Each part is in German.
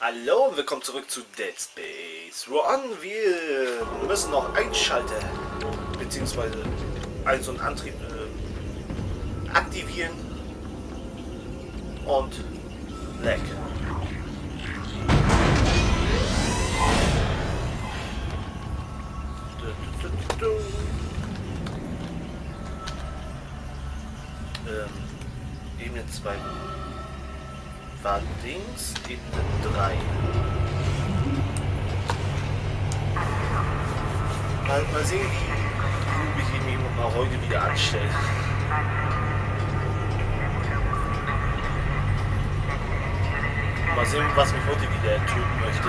Hallo und willkommen zurück zu Dead Space Run. Wir müssen noch einschalten, beziehungsweise so einen Antrieb aktivieren und leck. Ebene 2 war links, Ebene 3. Mal sehen, wie ich mich mal heute wieder anstelle. Mal sehen, was mich heute wieder töten möchte.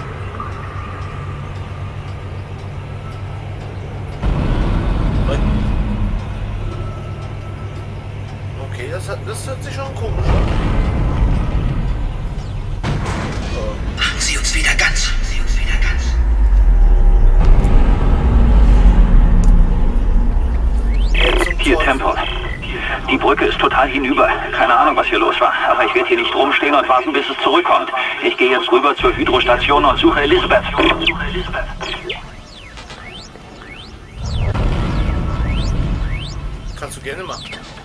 Okay, das hört sich schon komisch an. Machen Sie uns wieder ganz. Hier, Tempo. Die Brücke ist total hinüber. Keine Ahnung, was hier los war. Aber ich werde hier nicht rumstehen und warten, bis es zurückkommt. Ich gehe jetzt rüber zur Hydrostation und suche Elisabeth. Kannst du gerne machen.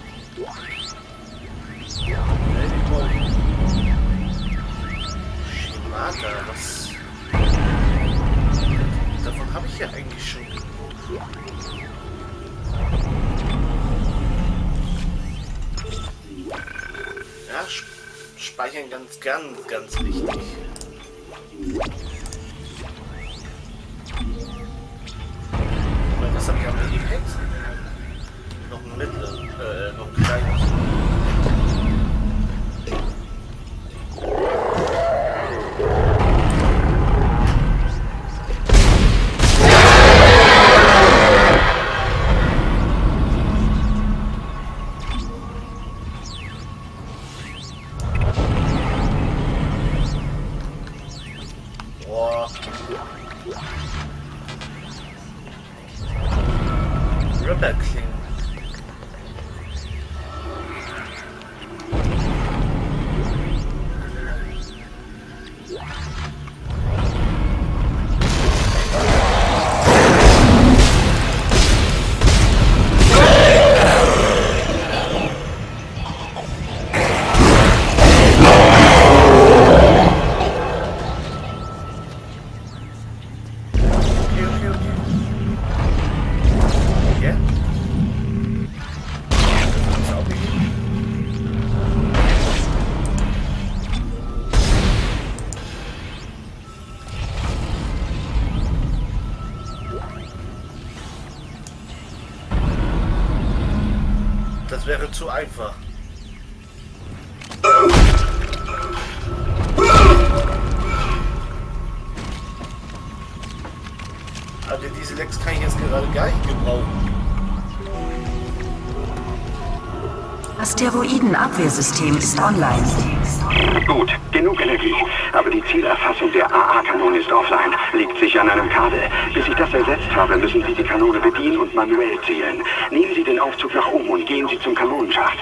Schimata, was? Davon habe ich ja eigentlich schon genug. Ja, speichern ganz wichtig. Was habe ich am Medipack? Noch ein mittleres, noch ein kleines. Ripperkling. Das wäre zu einfach. Also diese Lecks kann ich jetzt gerade gar nicht gebrauchen. Asteroidenabwehrsystem ist online. Gut, genug Energie. Aber die Zielerfassung der AA-Kanone ist offline. Liegt sich an einem Kabel. Bis ich das ersetzt habe, müssen Sie die Kanone bedienen und manuell zielen. Nehmen Sie den Aufzug nach oben und gehen Sie zum Kanonenschacht.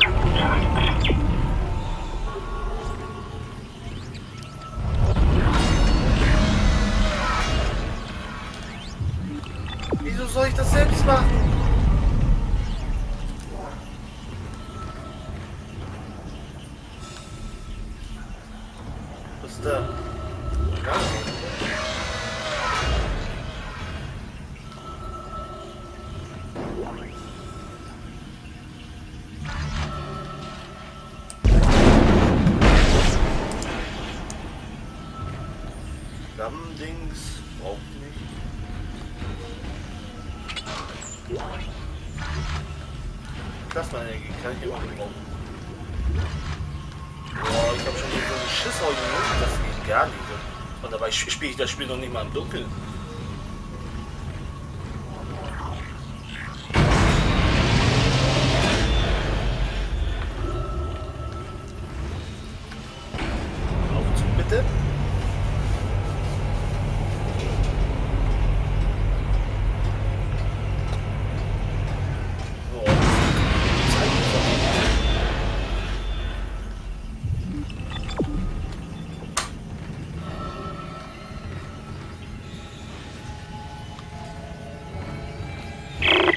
Wieso soll ich das selbst machen? Was ist da? Ja. Flammendings braucht nicht. Plasma-Energie kann ich immer gebrauchen. Boah, ich habe schon so einen Schiss heute genug, das geht gar nicht. Und dabei spiele ich das Spiel noch nicht mal im Dunkeln. Aufzug bitte.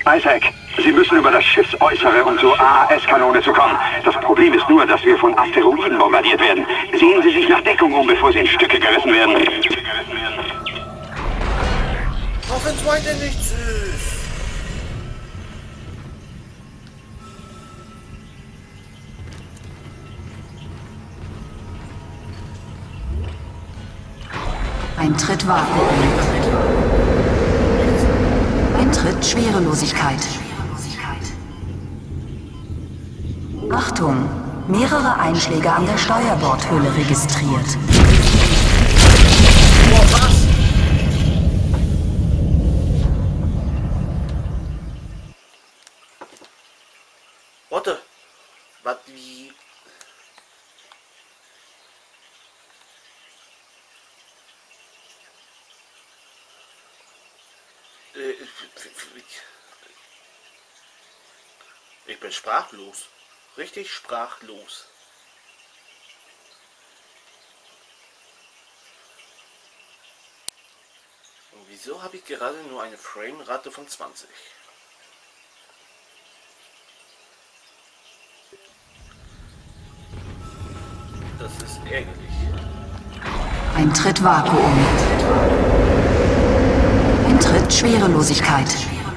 Isaac, Sie müssen über das Schiffsäußere, um zur AAS-Kanone zu kommen. Das Problem ist nur, dass wir von Asteroiden bombardiert werden. Sehen Sie sich nach Deckung um, bevor Sie in Stücke gerissen werden. Auch wenn's weiter nichts ist. Eintritt Vakuum. Eintritt Schwerelosigkeit. Achtung! Mehrere Einschläge an der Steuerbordhülle registriert. Boah, was? Warte. Was, wie? Ich bin sprachlos. Richtig sprachlos. Und wieso habe ich gerade nur eine Framerate von 20? Das ist ärgerlich. Eintritt Vakuum. Eintritt Schwerelosigkeit.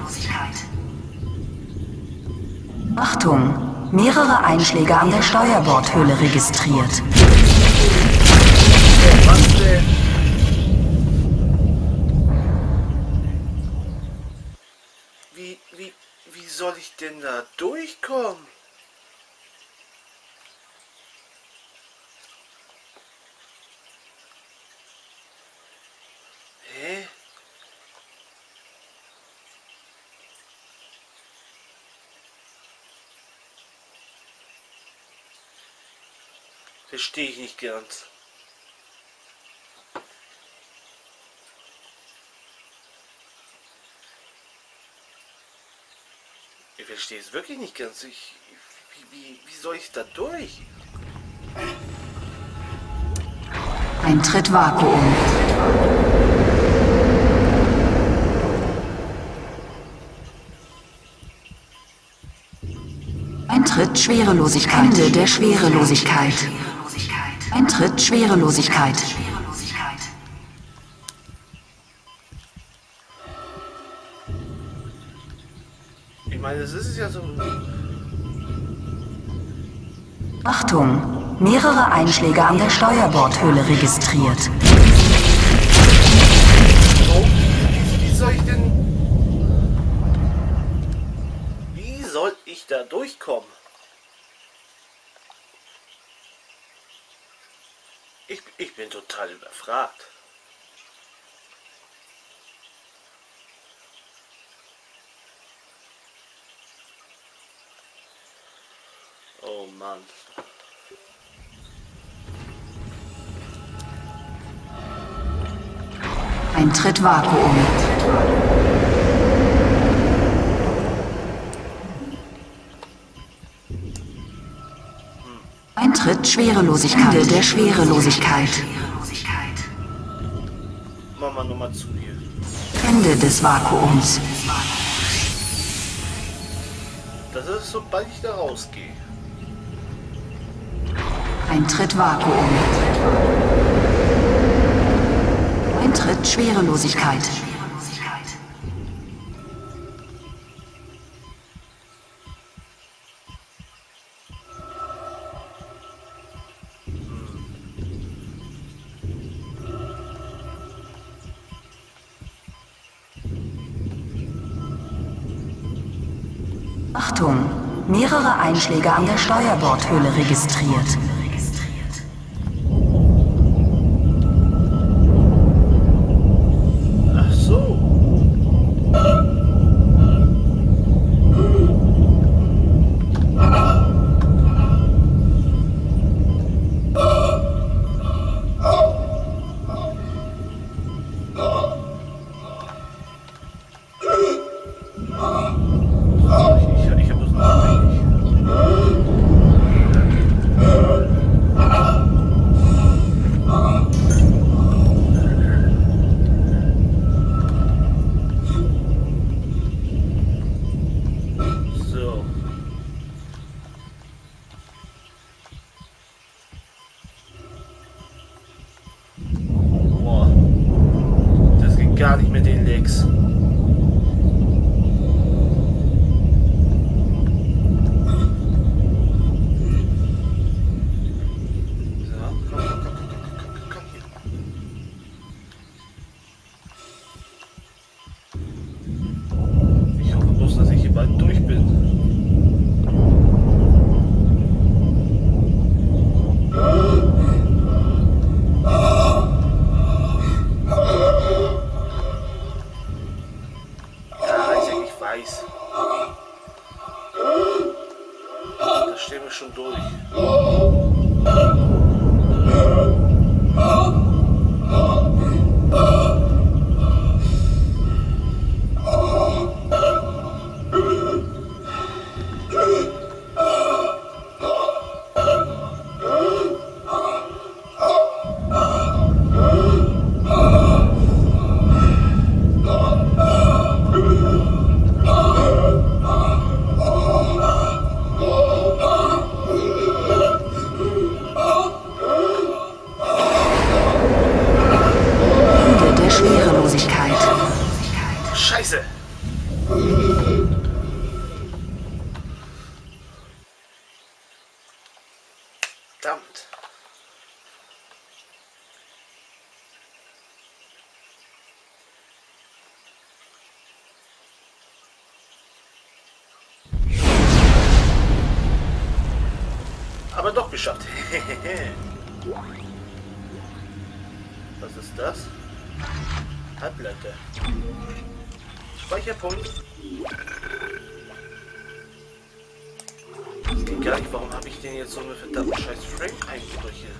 Achtung! Mehrere Einschläge an der Steuerbordhülle registriert. Was denn? Wie soll ich denn da durchkommen? Hä? Verstehe ich nicht ganz. Ich verstehe es wirklich nicht ganz. Wie soll ich da durch? Eintritt Vakuum. Eintritt Schwerelosigkeit. Ende der Schwerelosigkeit. Eintritt Schwerelosigkeit. Ich meine, das ist ja so... Achtung! Mehrere Einschläge an der Steuerbordhülle registriert. Oh, wie soll ich denn... Wie soll ich da durchkommen? Ich bin total überfragt. Oh Mann. Eintritt Vakuum. Eintritt Schwerelosigkeit. Ende der Schwerelosigkeit. Mach mal nochmal zu hier. Ende des Vakuums. Das ist, sobald ich da rausgehe. Eintritt Vakuum. Eintritt Schwerelosigkeit. Achtung! Mehrere Einschläge an der Steuerbordhülle registriert. Ach so. Ich habe das noch nicht. gar nicht mit den Lecks. Scheiße! Verdammt! Aber doch geschafft. Was ist das? Halbleiter. Speicherpunkt. Ich sehe gar nicht, warum habe ich denn jetzt so eine verdammte scheiß Frame-Einbrüche?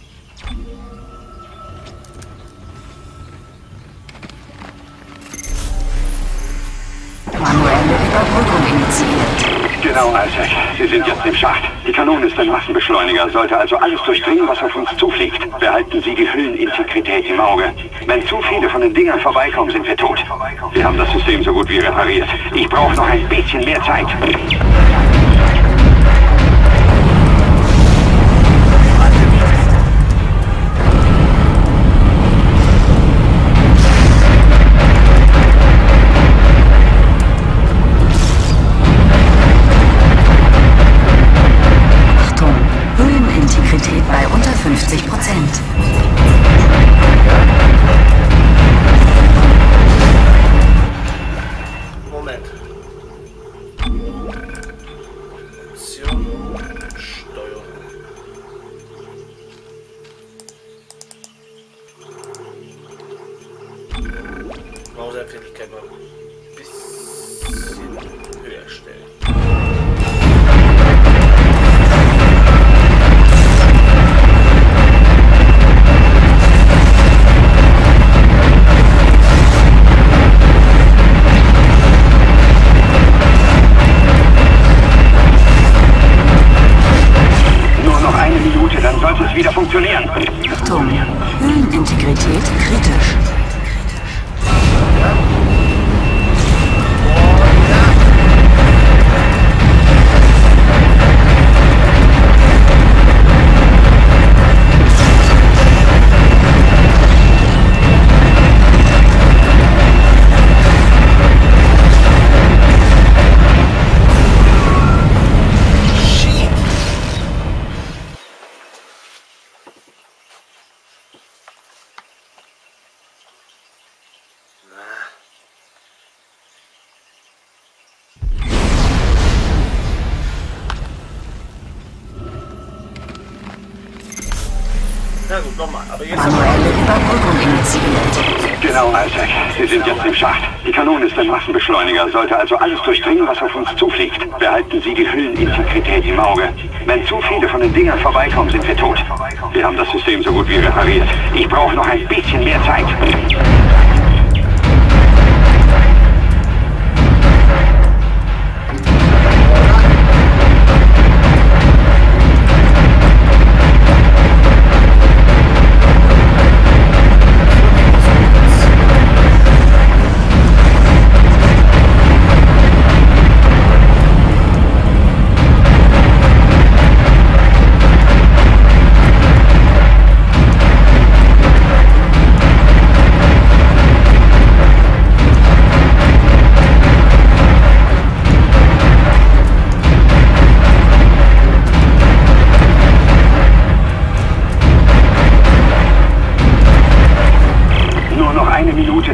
Manuelle Überbrückung initiiert. Genau, Isaac. Sie sind jetzt im Schacht. Die Kanone ist ein Massenbeschleuniger, sollte also alles durchdringen, was auf uns zufliegt. Behalten Sie die Hüllenintegrität im Auge. Wenn zu viele von den Dingern vorbeikommen, sind wir tot. Wir haben das System so gut wie repariert. Ich brauche noch ein bisschen mehr Zeit. Bei unter 50%. Moment. Option. Steuerung. Mausempfindlichkeit mal ein bisschen höher stellen. Wieder funktionieren. Achtung, Hüllenintegrität kritisch. Na gut, nochmal. Aber jetzt Manuelle Überbrückung initiiert. Genau, Isaac. Sie sind jetzt im Schacht. Die Kanone ist ein Massenbeschleuniger, sollte also alles durchdringen, was auf uns zufliegt. Behalten Sie die Hüllenintegrität im Auge. Wenn zu viele von den Dingern vorbeikommen, sind wir tot. Wir haben das System so gut wie repariert. Ich brauche noch ein bisschen mehr Zeit.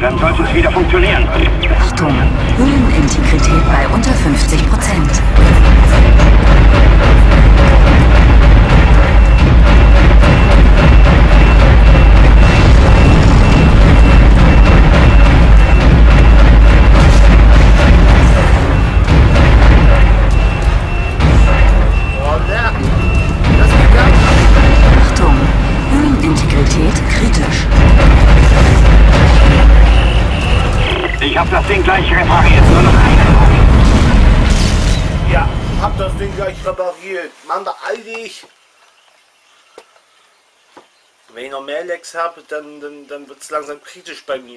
dann sollte es wieder funktionieren. Achtung, Höhlenintegrität bei unter 50%. Achtung, Höhlenintegrität kritisch. Ich habe das Ding gleich repariert. Nur noch eine. Ja, hab das Ding gleich repariert. Mann, da eilig. Wenn ich noch mehr Lecks habe, dann wird es langsam kritisch bei mir.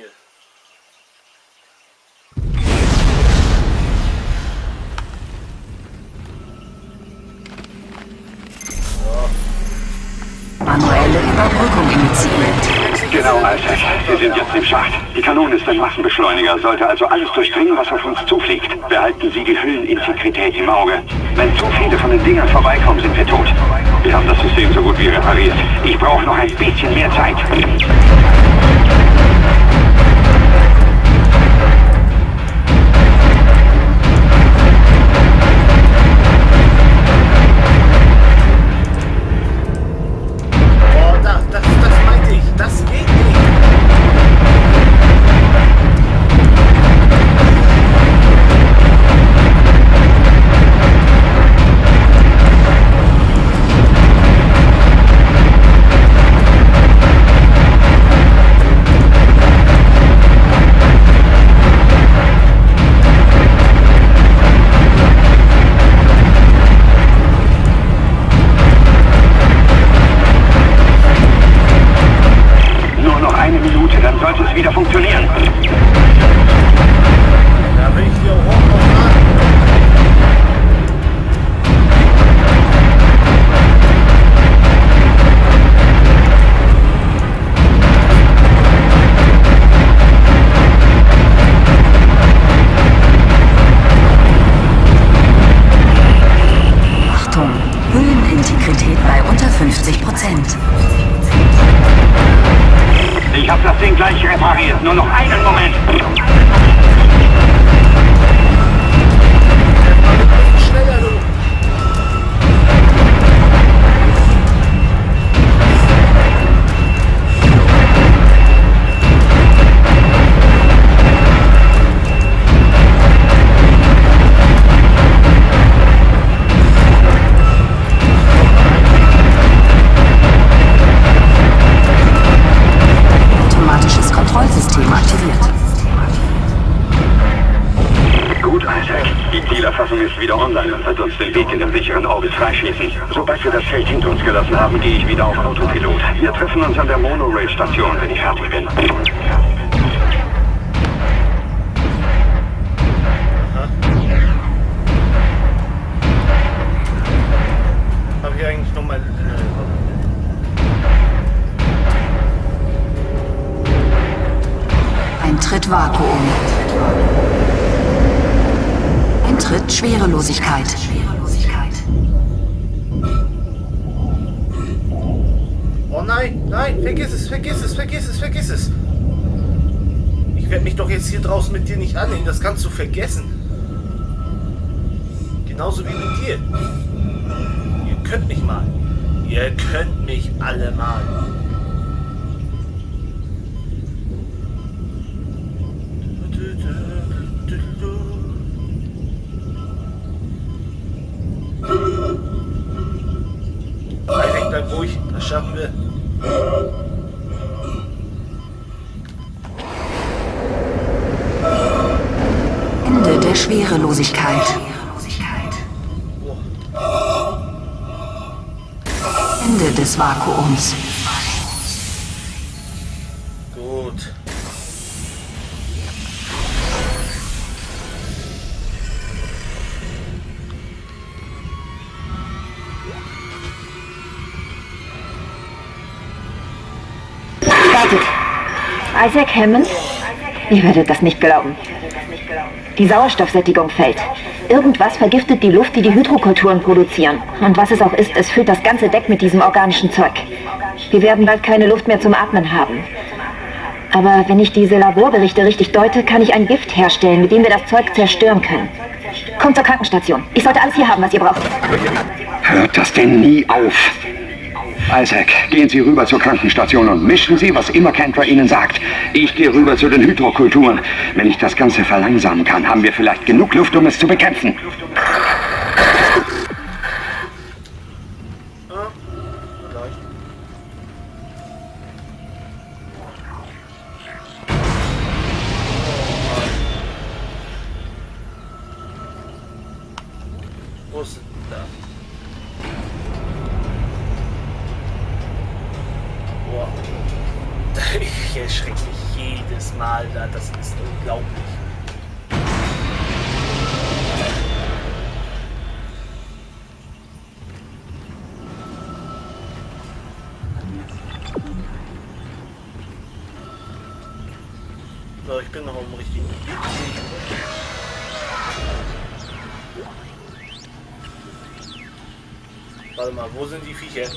Manuelle Überbrückung initiiert. Genau, Isaac. Wir sind jetzt im Schacht. Die Kanone ist ein Massenbeschleuniger, sollte also alles durchdringen, was auf uns zufliegt. Behalten Sie die Hüllenintegrität im Auge. Wenn zu viele von den Dingern vorbeikommen, sind wir tot. Wir haben das System so gut wie repariert. Ich brauche noch ein bisschen mehr Zeit. Das geht nicht. Wieder funktionieren. Ja, wenn ich hier auch noch Achtung, Hüllenintegrität bei unter 50%. Ich habe das Ding gleich repariert. Nur noch einen Moment. schneller, du. Automatisches Kontrollsystem aktiviert. Gut, Isaac. Die Zielerfassung ist wieder online und wird uns den Weg in den sicheren Orbit freischließen. Sobald wir das Feld hinter uns gelassen haben, gehe ich wieder auf Autopilot. Wir treffen uns an der Monorail-Station, wenn ich fertig bin. Habe ich eigentlich noch mal... Eintritt Vakuum. Eintritt Schwerelosigkeit. Oh nein, nein, vergiss es, vergiss es, vergiss es, vergiss es. Ich werde mich doch jetzt hier draußen mit dir nicht anlegen, das kannst du vergessen. Genauso wie mit dir. Ihr könnt mich mal. Ihr könnt mich alle mal. Bleib ruhig, das schaffen wir. Ende der Schwerelosigkeit. Ende des Vakuums. Gut. Isaac Hammond? Ihr werdet das nicht glauben. Die Sauerstoffsättigung fällt. Irgendwas vergiftet die Luft, die die Hydrokulturen produzieren. Und was es auch ist, es füllt das ganze Deck mit diesem organischen Zeug. Wir werden bald keine Luft mehr zum Atmen haben. Aber wenn ich diese Laborberichte richtig deute, kann ich ein Gift herstellen, mit dem wir das Zeug zerstören können. Kommt zur Krankenstation. Ich sollte alles hier haben, was ihr braucht. Hört das denn nie auf? Isaac, gehen Sie rüber zur Krankenstation und mischen Sie, was immer Kendra Ihnen sagt. Ich gehe rüber zu den Hydrokulturen. Wenn ich das Ganze verlangsamen kann, haben wir vielleicht genug Luft, um es zu bekämpfen. Wo ist denn da? Boah. Ich erschrecke mich jedes Mal da. Das ist unglaublich. So, ich bin noch im richtigen Gebiet. Warte mal, wo sind die Viecher?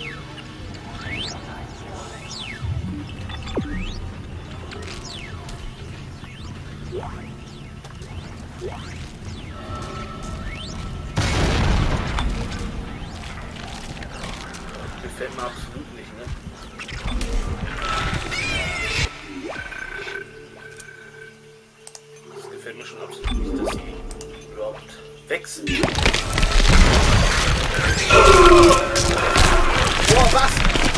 Gefällt mir absolut nicht, ne? Das gefällt mir schon absolut nicht, dass sie überhaupt weg sind. Boah, was?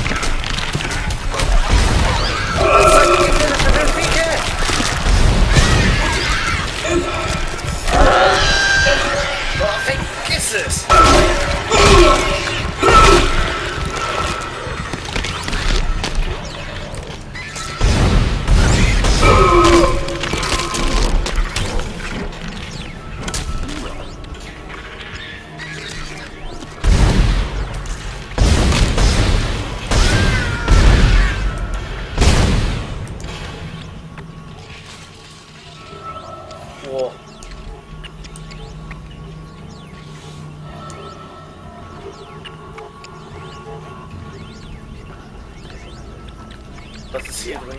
Was seid ihr denn für eine Viecher? Boah, vergiss es! Boah. Was ist hier drin?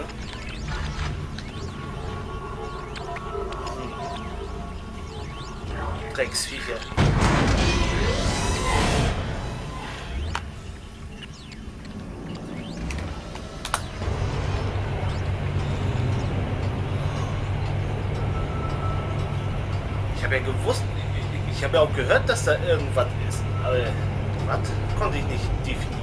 Drecksviecher. Ich habe ja gewusst, ich habe ja auch gehört, dass da irgendwas ist. Aber was konnte ich nicht definieren.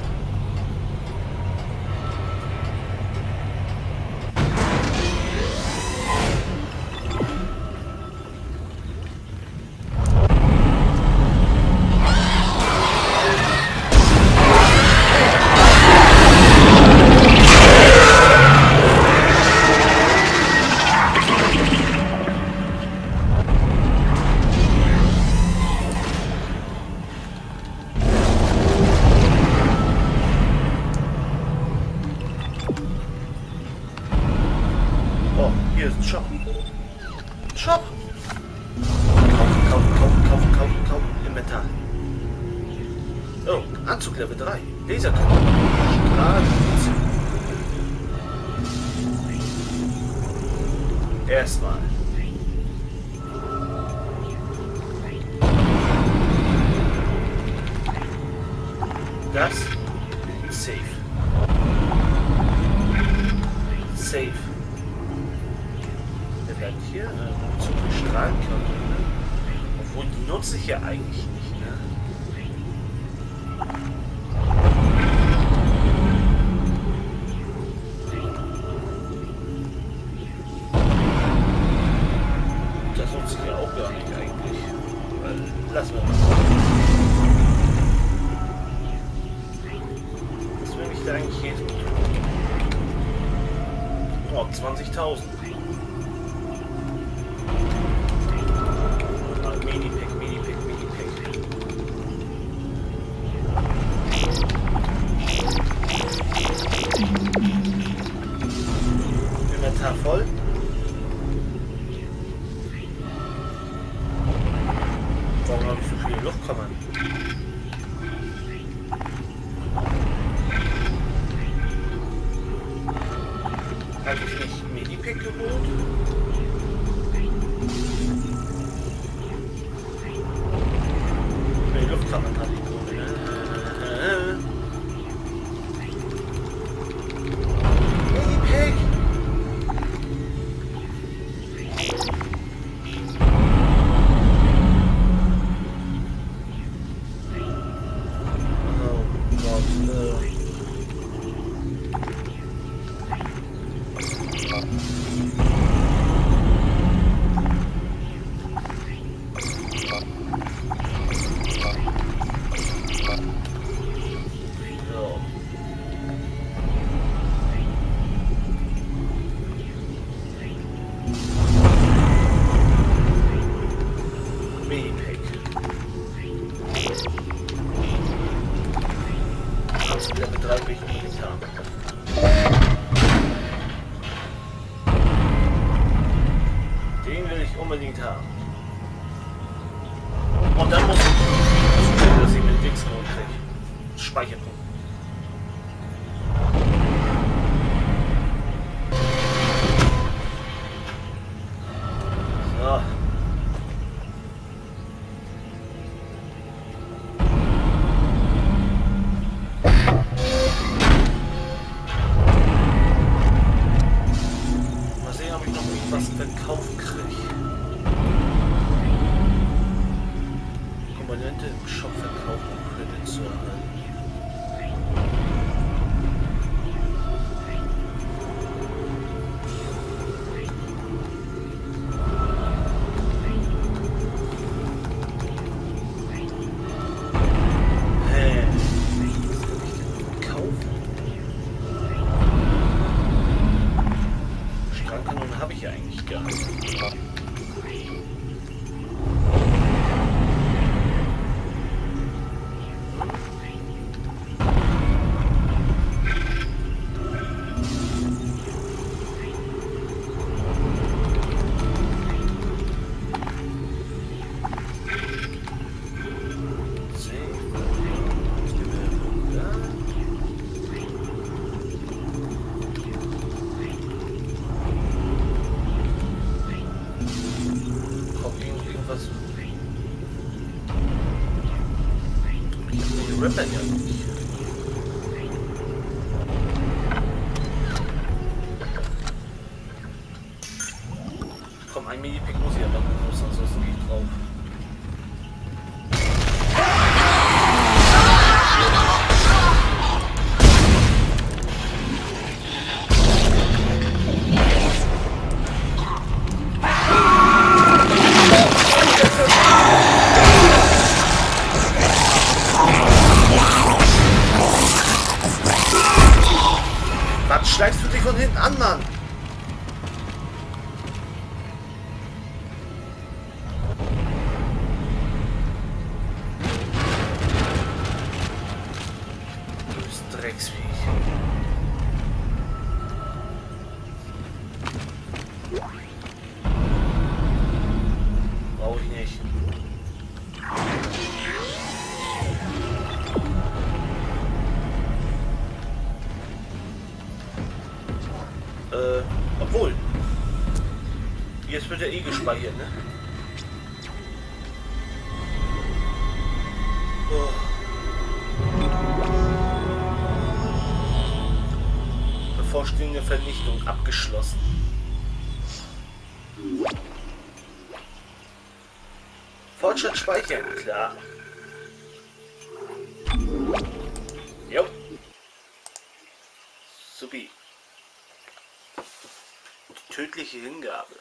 Hier ist ein Shop. Shop! Kaufen. Inventar. Oh, Anzug Level 3. Laserkanone. Strahlenblitze. Erstmal. Das. Safe. Safe. Der bleibt hier. Zum Strahlenkanone. Obwohl, die nutze ich ja eigentlich nicht, ne? Das nutze ich ja auch gar nicht eigentlich. Lassen wir das. Was will ich da eigentlich hier tun? Oh, 20.000. Minipack. Inventar voll. Warum habe ich so viele Luftkammern? eigentlich nicht Medipack geholt? Die Luftkammer kann ich holen. Medipack! Den will ich unbedingt haben. Und dann muss ich zusehen, dass ich mit Dings kriege. Speicherpunkt. So. Mal sehen, ob ich noch irgendwas verkaufen kriege. Komponente im Shop verkaufen, um Credit zu erhalten. Habe ich ja eigentlich gar nicht. Ripper ja nicht. Komm, ein Medipack muss ich ja machen, sonst gehe ich drauf. Was schleichst du dich von hinten an, Mann? Du bist Drecksviech. Brauche ich nicht. Obwohl. Jetzt wird er eh gespeichert, ne? Oh. Bevorstehende Vernichtung abgeschlossen. Fortschritt speichern, klar. Jo. Supi. Tödliche Hingabe.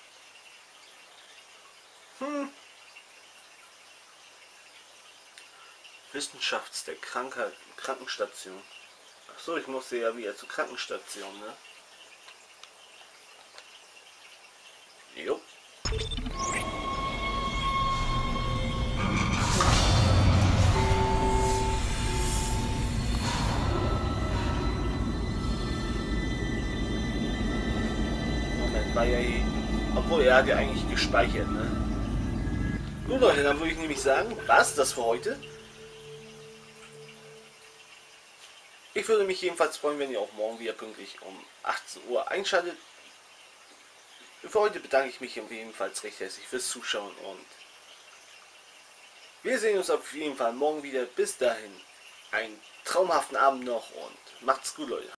Wissenschafts der Krankenstation. Achso, ich musste ja wieder zur Krankenstation, ne? Jo. War ja eh, obwohl er hat ja eigentlich gespeichert, ne? Gut Leute, dann würde ich nämlich sagen, war's das für heute. Ich würde mich jedenfalls freuen, wenn ihr auch morgen wieder pünktlich um 18 Uhr einschaltet. Für heute bedanke ich mich jedenfalls recht herzlich fürs Zuschauen und wir sehen uns auf jeden Fall morgen wieder. Bis dahin, einen traumhaften Abend noch und macht's gut, Leute.